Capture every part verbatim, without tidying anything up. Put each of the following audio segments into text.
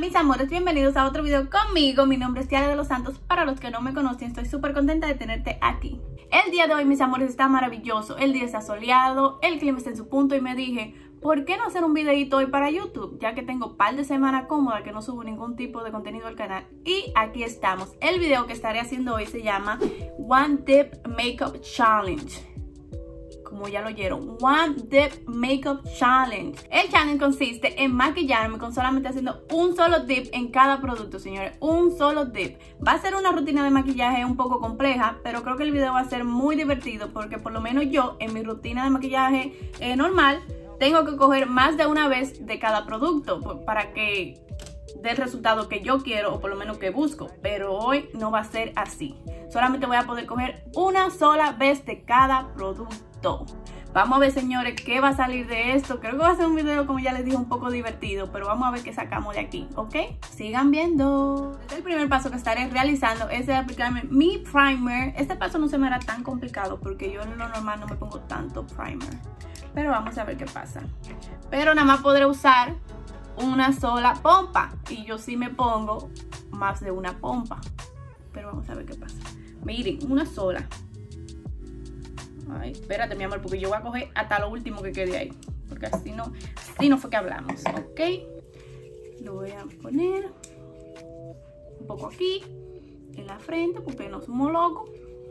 mis amores, bienvenidos a otro video conmigo. Mi nombre es Tiara de los Santos. Para los que no me conocen, estoy súper contenta de tenerte aquí. El día de hoy, mis amores, está maravilloso. El día está soleado, el clima está en su punto y me dije, ¿por qué no hacer un videito hoy para YouTube? Ya que tengo un par de semanas cómodas que no subo ningún tipo de contenido al canal. Y aquí estamos. El video que estaré haciendo hoy se llama One Dip Makeup Challenge. Como ya lo oyeron, One Dip Makeup Challenge. El challenge consiste en maquillarme con solamente haciendo un solo dip en cada producto, señores. Un solo dip. Va a ser una rutina de maquillaje un poco compleja, pero creo que el video va a ser muy divertido porque por lo menos yo, en mi rutina de maquillaje eh, normal, tengo que coger más de una vez de cada producto para que dé el resultado que yo quiero o por lo menos que busco. Pero hoy no va a ser así. Solamente voy a poder coger una sola vez de cada producto. Vamos a ver, señores, qué va a salir de esto. Creo que va a ser un video, como ya les dije, un poco divertido, pero vamos a ver qué sacamos de aquí, ¿ok? Sigan viendo. El primer paso que estaré realizando es de aplicarme mi primer. Este paso no se me hará tan complicado porque yo en lo normal no me pongo tanto primer, pero vamos a ver qué pasa. Pero nada más podré usar una sola pompa y yo sí me pongo más de una pompa, pero vamos a ver qué pasa. Miren, una sola. Ay, espérate, mi amor, porque yo voy a coger hasta lo último que quede ahí, porque así no, así no fue que hablamos, ¿ok? Lo voy a poner un poco aquí, en la frente, porque no somos locos.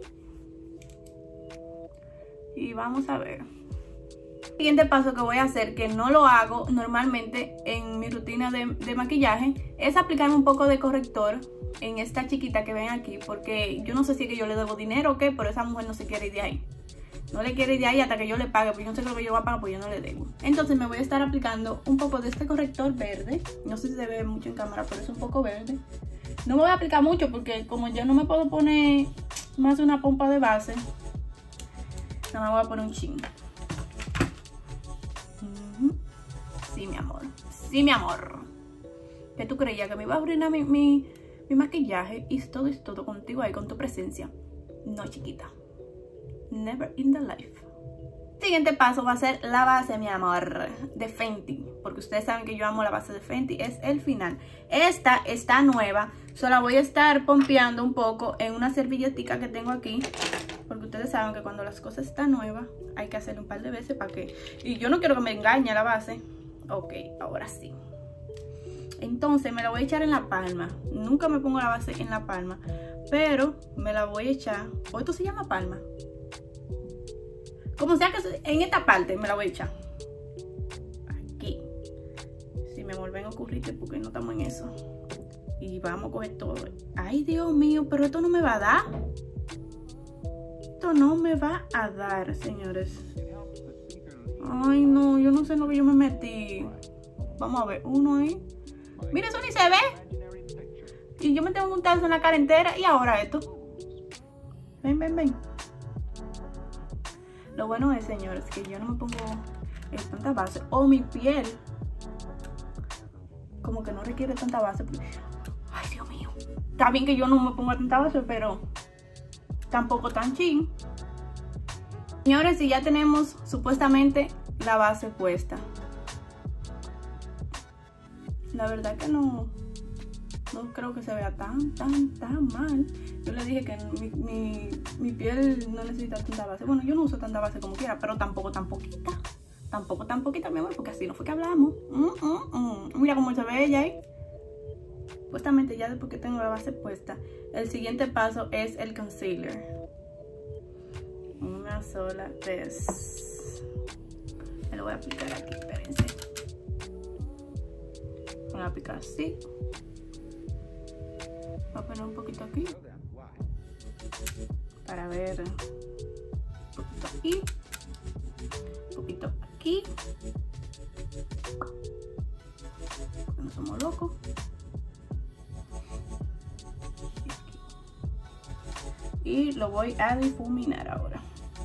Y vamos a ver. El siguiente paso que voy a hacer, que no lo hago normalmente en mi rutina de, de maquillaje, es aplicarme un poco de corrector en esta chiquita que ven aquí, porque yo no sé si es que yo le debo dinero o qué, pero esa mujer no se quiere ir de ahí. No le quiere ir de ahí hasta que yo le pague, porque yo no sé qué lo que yo voy a pagar, pues yo no le debo. Entonces me voy a estar aplicando un poco de este corrector verde. No sé si se ve mucho en cámara, pero es un poco verde. No me voy a aplicar mucho porque como yo no me puedo poner más de una pompa de base, nada más voy a poner un chin. Uh-huh. Sí, mi amor. Sí, mi amor. ¿Qué tú creías? ¿Que me iba a arruinar mi, mi, mi maquillaje? Y todo es todo contigo ahí, con tu presencia. No, chiquita. Never in the life. Siguiente paso va a ser la base, mi amor, de Fenty, porque ustedes saben que yo amo la base de Fenty. Es el final. Esta está nueva, solo la voy a estar pompeando un poco en una servilletica que tengo aquí, porque ustedes saben que cuando las cosas están nuevas hay que hacerlo un par de veces para que, y yo no quiero que me engañe la base. Ok, ahora sí. Entonces me la voy a echar en la palma. Nunca me pongo la base en la palma, pero me la voy a echar. ¿O esto se llama palma? Como sea que en esta parte me la voy a echar. Aquí. Si me vuelven a ocurrir, porque no estamos en eso. Y vamos a coger todo. Ay, Dios mío, pero esto no me va a dar. Esto no me va a dar, señores. Ay, no, yo no sé en lo que yo me metí. Vamos a ver, uno ahí. Mira, eso ni se ve. Y yo me tengo un tazo en la cara entera. Y ahora esto. Ven, ven, ven. Lo bueno es, señores, que yo no me pongo eh, tanta base. O mi piel como que no requiere tanta base. Ay, Dios mío. Está bien que yo no me ponga tanta base, pero tampoco tan chin. Señores, y ya tenemos supuestamente la base puesta. La verdad que no, no creo que se vea tan, tan, tan mal. Yo le dije que mi, mi, mi piel no necesita tanta base. Bueno, yo no uso tanta base como quiera, pero tampoco tan poquita. Tampoco tan poquita, mi amor, porque así no fue que hablamos. Mm, mm, mm. Mira cómo se ve ella ahí. Supuestamente ya después que tengo la base puesta, el siguiente paso es el concealer. Una sola vez. Me lo voy a aplicar aquí, espérense. Voy a aplicar así. Voy a poner un poquito aquí para ver. Un poquito aquí, un poquito aquí. No somos locos. Y lo voy a difuminar ahora.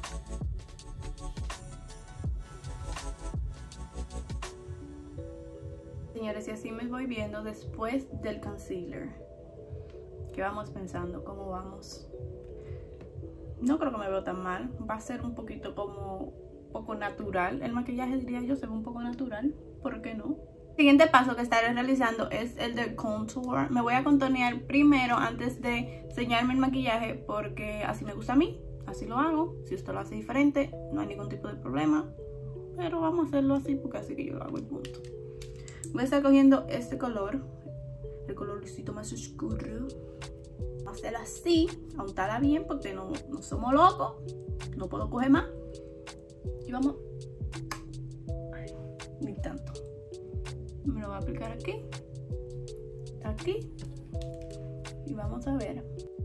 Señores, y así me voy viendo después del concealer. ¿Qué vamos pensando? ¿Cómo vamos? No creo que me veo tan mal. Va a ser un poquito como poco natural. El maquillaje, diría yo, se ve un poco natural. ¿Por qué no? Siguiente paso que estaré realizando es el de contour. Me voy a contornear primero antes de enseñarme el maquillaje porque así me gusta a mí, así lo hago. Si usted lo hace diferente, no hay ningún tipo de problema, pero vamos a hacerlo así porque así que yo lo hago y punto. Voy a estar cogiendo este color, el colorcito más oscuro. Vamos a hacerlo así, untarla bien porque no, no somos locos, no puedo coger más. Y vamos, ay, ni tanto. Me lo voy a aplicar aquí, aquí, y vamos a ver.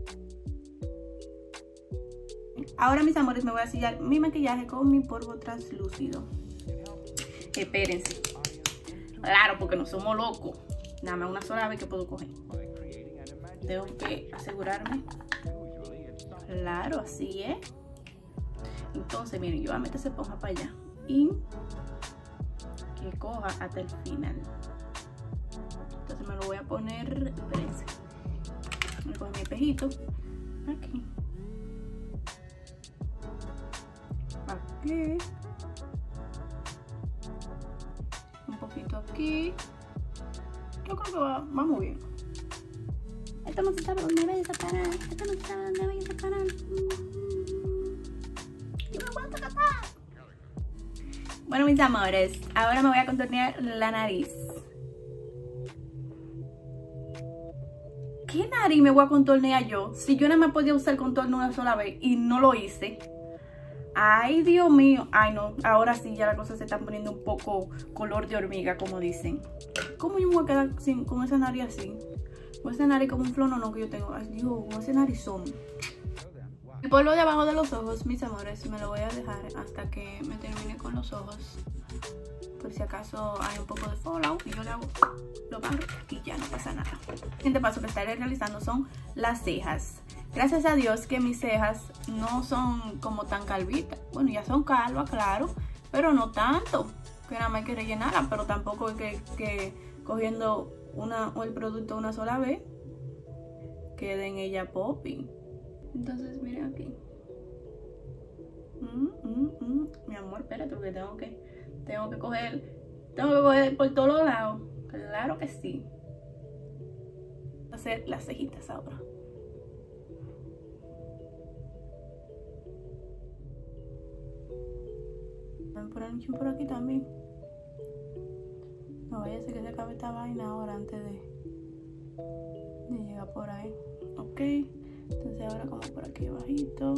Ahora, mis amores, me voy a sellar mi maquillaje con mi polvo translúcido. Espérense. Claro, porque no somos locos. Nada más una sola vez que puedo coger. Tengo que asegurarme. Claro, así es. Entonces, miren, yo voy a meter esa esponja para allá. Y que coja hasta el final. Entonces me lo voy a poner. Espérense. Me cojo mi espejito. Aquí. Aquí. Un poquito aquí. Yo creo que va, va muy bien. Esto no se sabe dónde vaya a parar. Esto no se sabe dónde vaya a parar. Yo me aguanto capaz. Bueno, mis amores, ahora me voy a contornear la nariz. ¿Qué nariz me voy a contornear yo? Si yo no me podía usar el contorno una sola vez y no lo hice. Ay, Dios mío. Ay, no. Ahora sí ya las cosas se están poniendo un poco color de hormiga, como dicen. ¿Cómo yo me voy a quedar sin, con esa nariz así? Con esa nariz como un flono que yo tengo. Ay, Dios, con ese narizón. El polvo de abajo de los ojos, mis amores, me lo voy a dejar hasta que me termine con los ojos. Por si acaso hay un poco de fallout y yo le hago, lo barro y ya no pasa nada. El siguiente paso que estaré realizando son las cejas. Gracias a Dios que mis cejas no son como tan calvitas. Bueno, ya son calvas, claro, pero no tanto. Que nada más hay que rellenarlas, pero tampoco hay que, que cogiendo una, o el producto una sola vez quede en ella popping. Entonces, miren aquí. Mm, mm, mm. Mi amor, espérate, porque tengo que, tengo que coger, tengo que coger por todos los lados. Claro que sí. Voy a hacer las cejitas ahora. Voy a poner un chin por aquí también. No vaya a ser que se acabe esta vaina ahora antes de, de llegar por ahí. Ok. Entonces ahora como por aquí bajito.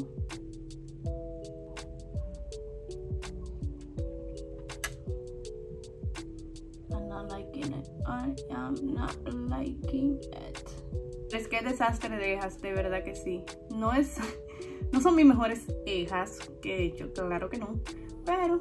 I'm not liking it. I am not liking it. Es que desastre de cejas, de verdad que sí. No es, no son mis mejores cejas que he hecho, claro que no. Pero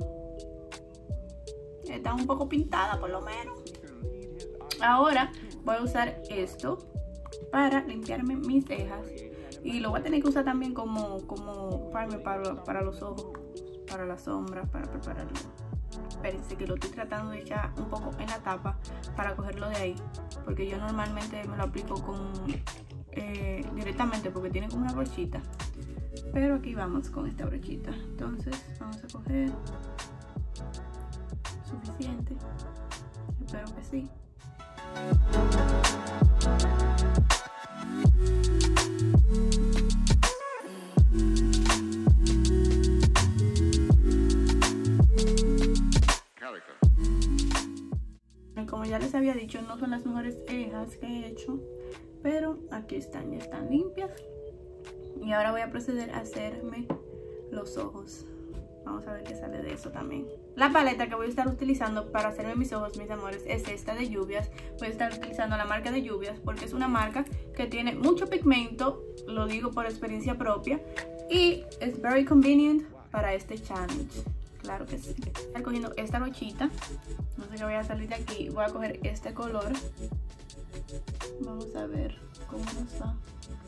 están un poco pintadas por lo menos. Ahora voy a usar esto para limpiarme mis cejas. Y lo voy a tener que usar también como, como primer para, para los ojos, para las sombras, para prepararlo. Espérense que lo estoy tratando de echar un poco en la tapa para cogerlo de ahí. Porque yo normalmente me lo aplico con eh, directamente porque tiene como una brochita. Pero aquí vamos con esta brochita. Entonces vamos a coger suficiente. Espero que sí. Como ya les había dicho, no son las mejores cejas que he hecho, pero aquí están, ya están limpias. Y ahora voy a proceder a hacerme los ojos. Vamos a ver qué sale de eso también. La paleta que voy a estar utilizando para hacerme mis ojos, mis amores, es esta de Lluvias. Voy a estar utilizando la marca de Lluvias porque es una marca que tiene mucho pigmento, lo digo por experiencia propia, y es very convenient para este challenge. Claro que sí. Voy a estar cogiendo esta brochita. No sé qué voy a salir de aquí. Voy a coger este color. Vamos a ver cómo nos va.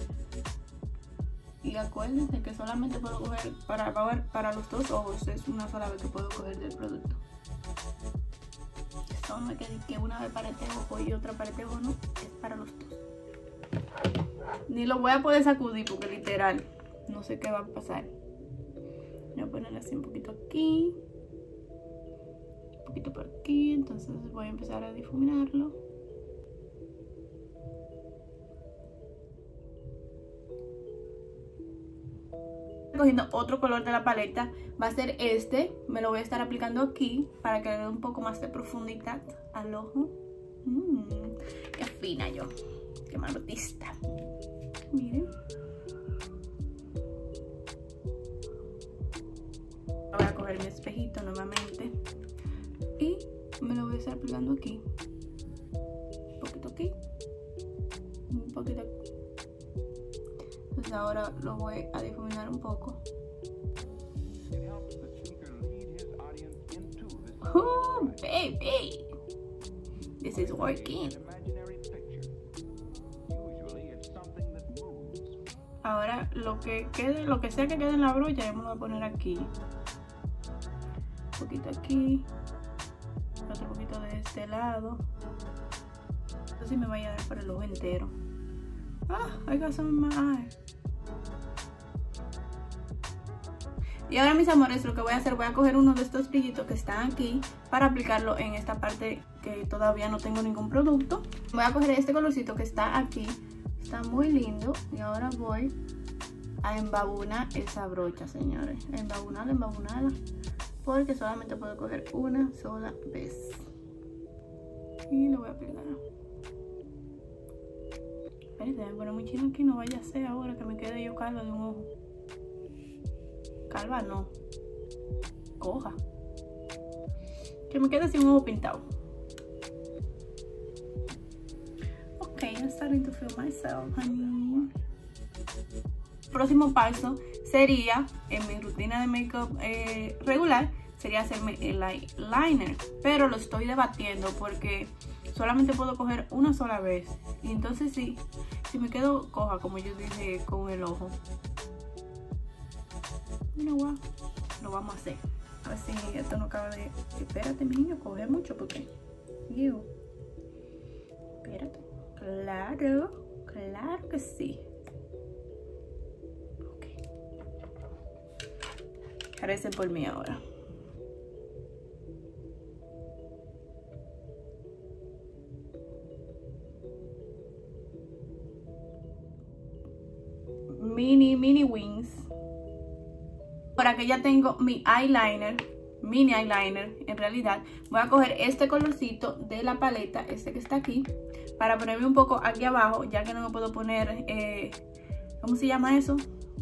Y acuérdense que solamente puedo coger para, para los dos ojos. Es una sola vez que puedo coger del producto. Esto no es que, que una vez para este ojo y otra para este ojo, no. Es para los dos. Ni lo voy a poder sacudir porque literal no sé qué va a pasar. Voy a ponerle así un poquito aquí, un poquito poquito por aquí, entonces voy a empezar a difuminarlo. Cogiendo otro color de la paleta, va a ser este, me lo voy a estar aplicando aquí para que le dé un poco más de profundidad al ojo. Mmm, qué fina yo, qué mal artista. Miren. Voy a coger mi espejito nuevamente y me lo voy a estar aplicando aquí, un poquito aquí, un poquito aquí. Entonces ahora lo voy a difuminar un poco. Oh baby, this is working. Ahora lo que quede, lo que sea que quede en la brocha, yo me lo voy a poner aquí. Un poquito aquí, otro poquito de este lado. Entonces me vaya a dar por el ojo entero. Ah, I got some in my eye. Y ahora, mis amores, lo que voy a hacer, voy a coger uno de estos brillitos que están aquí para aplicarlo en esta parte que todavía no tengo ningún producto. Voy a coger este colorcito que está aquí, está muy lindo, y ahora voy a embabunar esa brocha, señores. Embabunarla, embabunarla, porque solamente puedo coger una sola vez. Y lo voy a aplicar. Espérate, me pone muy chino aquí, no vaya a ser ahora que me quede yo calva de un ojo. Calva no, coja, que me quede sin un ojo pintado. Ok, I'm starting to feel myself, honey. Próximo paso sería, en mi rutina de make-up eh, regular, sería hacerme el eyeliner, pero lo estoy debatiendo porque solamente puedo coger una sola vez, y entonces sí, si me quedo coja, como yo dije, con el ojo, you know what? Lo vamos a hacer. A ver si esto no acaba de... Espérate, mi niño, coge mucho porque... You. Espérate. Claro. Claro que sí. Ok. Agradecen por mí ahora. Mini, mini wings. Por aquí ya tengo mi eyeliner, mini eyeliner. En realidad voy a coger este colorcito de la paleta, este que está aquí, para ponerme un poco aquí abajo, ya que no me puedo poner, eh, ¿cómo se llama eso?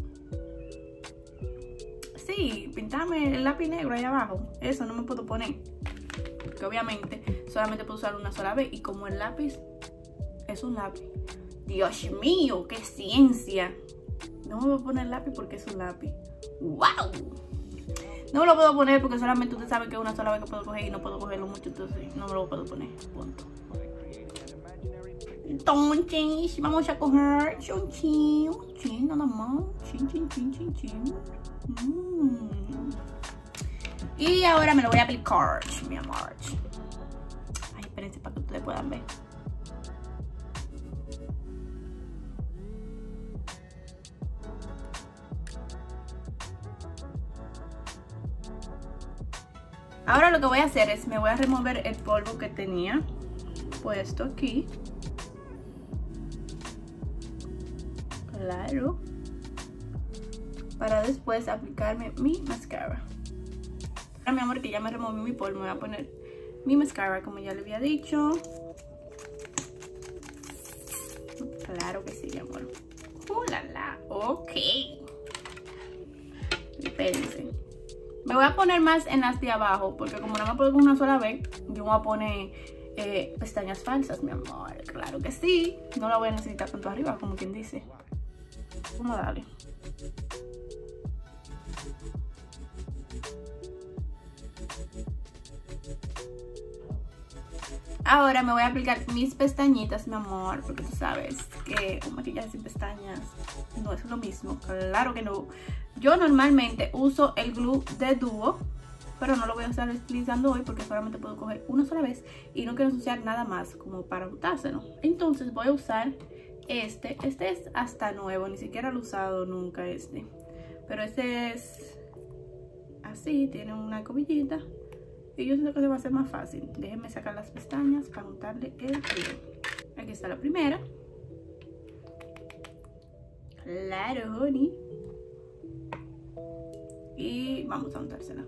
Sí, pintarme el lápiz negro ahí abajo. Eso no me puedo poner, porque obviamente solamente puedo usar una sola vez, y como el lápiz es un lápiz, Dios mío, qué ciencia. No me voy a poner el lápiz porque es un lápiz. ¡Wow! No me lo puedo poner porque solamente usted sabe que es una sola vez que puedo coger y no puedo cogerlo mucho, entonces no me lo puedo poner. Punto. Entonces, vamos a coger chin, chin, chin, nada más. Chin, chin, chin, chin, chin. Mm. Y ahora me lo voy a aplicar, mi amor. Ay, espérense para que ustedes puedan ver. Ahora lo que voy a hacer es, me voy a remover el polvo que tenía puesto aquí. Claro. Para después aplicarme mi mascara. Ahora, mi amor, que ya me removí mi polvo, me voy a poner mi mascara como ya le había dicho. Claro que sí, mi amor. ¡Uh, la, la! Ok. Espérense. Me voy a poner más en las de abajo, porque como no me puedo una sola vez, yo voy a poner eh, pestañas falsas, mi amor. Claro que sí. No la voy a necesitar tanto arriba, como quien dice. Vamos a darle. Ahora me voy a aplicar mis pestañitas, mi amor, porque tú sabes que un maquillaje sin pestañas no es lo mismo. Claro que no. Yo normalmente uso el glue de Duo, pero no lo voy a estar utilizando hoy porque solamente puedo coger una sola vez y no quiero ensuciar nada más como para untárselo. Entonces voy a usar este. Este es hasta nuevo, ni siquiera lo he usado nunca este. Pero este es así, tiene una cobillita Y yo siento que se va a hacer más fácil. Déjenme sacar las pestañas para untarle el pelo. Aquí está la primera. Claro, honey. Y vamos a untársela.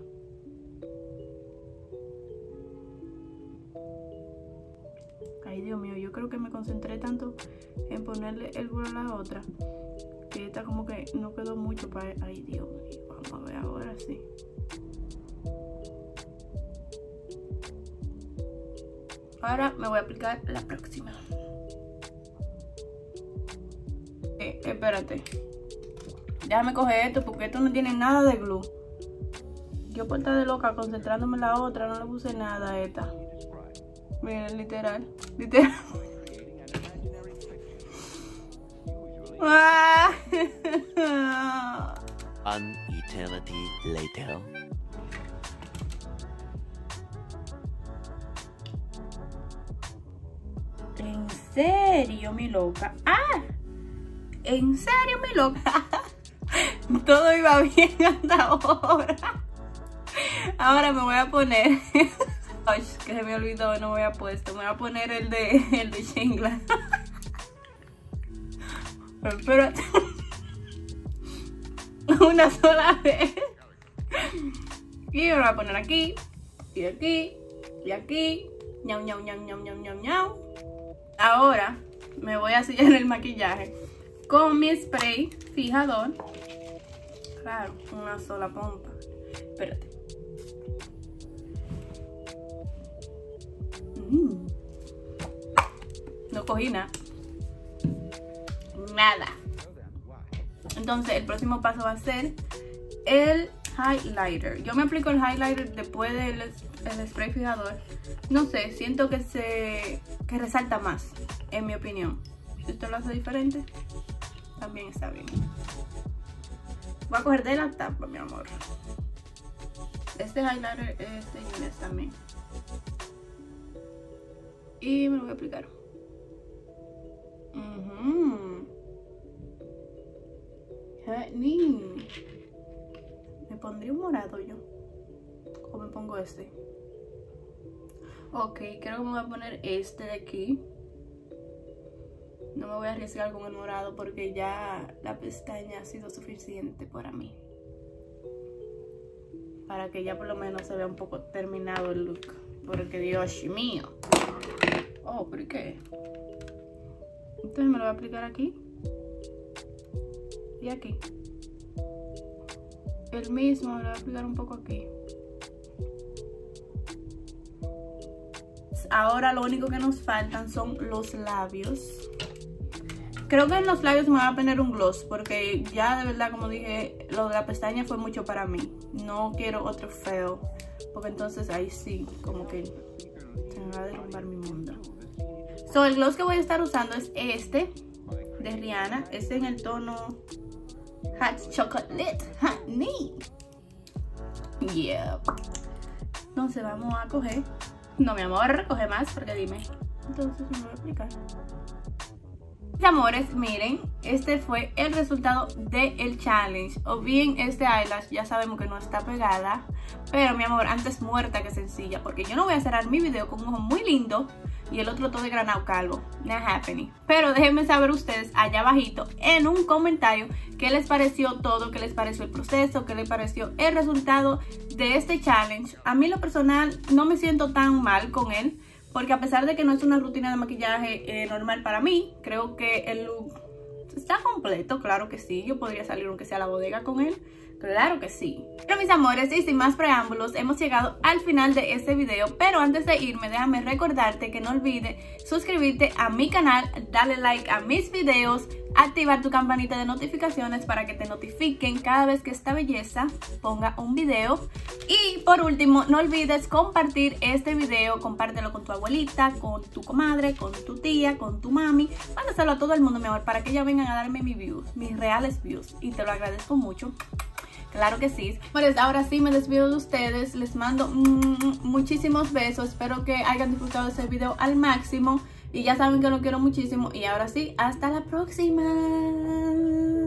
Ay, Dios mío, yo creo que me concentré tanto en ponerle el buro a la otra que esta como que no quedó mucho para... Ay, Dios mío, vamos a ver ahora sí. Ahora me voy a aplicar la próxima. Eh, espérate. Déjame coger esto porque esto no tiene nada de glue. Yo por estar de loca concentrándome en la otra no le puse nada a esta. Miren, literal. Literal. An eternity later. ¿En serio, mi loca? ¡Ah! ¿En serio, mi loca? Todo iba bien hasta ahora. Ahora me voy a poner... Ay, que se me olvidó, no me había puesto. Me voy a poner el de, el de Shingla. Pero espérate. Una sola vez. Y me lo voy a poner aquí. Y aquí. Y aquí. Ñau, ñau, ñau, ñau, ñau, ñau, ñau. Ahora me voy a sellar el maquillaje con mi spray fijador. Claro, una sola pompa. Espérate. Mm. No cogí nada. Nada. Entonces el próximo paso va a ser el highlighter. Yo me aplico el highlighter después del el spray fijador. No sé, siento que se que resalta más, en mi opinión. Si usted lo hace diferente, también está bien. Voy a coger de la tapa, mi amor. Este highlighter es de Younes también. Y me lo voy a aplicar. Uh-huh. Honey. Me pondría un morado yo. O me pongo este. Ok, creo que me voy a poner este de aquí. No me voy a arriesgar con el morado porque ya la pestaña ha sido suficiente para mí. Para que ya por lo menos se vea un poco terminado el look. Porque Dios mío. Oh, ¿pero qué? Entonces me lo voy a aplicar aquí. Y aquí. El mismo me lo voy a aplicar un poco aquí. Ahora lo único que nos faltan son los labios. Creo que en los labios me voy a poner un gloss porque ya de verdad, como dije, lo de la pestaña fue mucho para mí. No quiero otro feo porque entonces ahí sí, como que se me va a derrumbar mi mundo. So, el gloss que voy a estar usando es este de Rihanna. Este en el tono Hot Chocolate Honey. Yeah. Entonces vamos a coger. No, mi amor, recoge más porque dime. Entonces me voy a aplicar. Mis amores, miren, este fue el resultado del challenge. O bien este eyelash, ya sabemos que no está pegada. Pero mi amor, antes muerta que sencilla. Porque yo no voy a cerrar mi video con un ojo muy lindo y el otro todo de granado calvo. Not happening. Pero déjenme saber ustedes allá abajito en un comentario qué les pareció todo, qué les pareció el proceso, qué les pareció el resultado de este challenge. A mí lo personal no me siento tan mal con él. Porque a pesar de que no es una rutina de maquillaje eh, normal para mí, creo que el look está completo, claro que sí. Yo podría salir aunque sea a la bodega con él, claro que sí. Pero mis amores, y sin más preámbulos, hemos llegado al final de este video. Pero antes de irme, déjame recordarte que no olvides suscribirte a mi canal, darle like a mis videos, activar tu campanita de notificaciones para que te notifiquen cada vez que esta belleza ponga un video. Y por último, no olvides compartir este video, compártelo con tu abuelita, con tu comadre, con tu tía, con tu mami. Mándaselo a todo el mundo, mi amor, para que ellos vengan a darme mis views, mis reales views. Y te lo agradezco mucho. Claro que sí. Pues ahora sí me despido de ustedes. Les mando mm, muchísimos besos. Espero que hayan disfrutado de este video al máximo. Y ya saben que lo quiero muchísimo. Y ahora sí, hasta la próxima.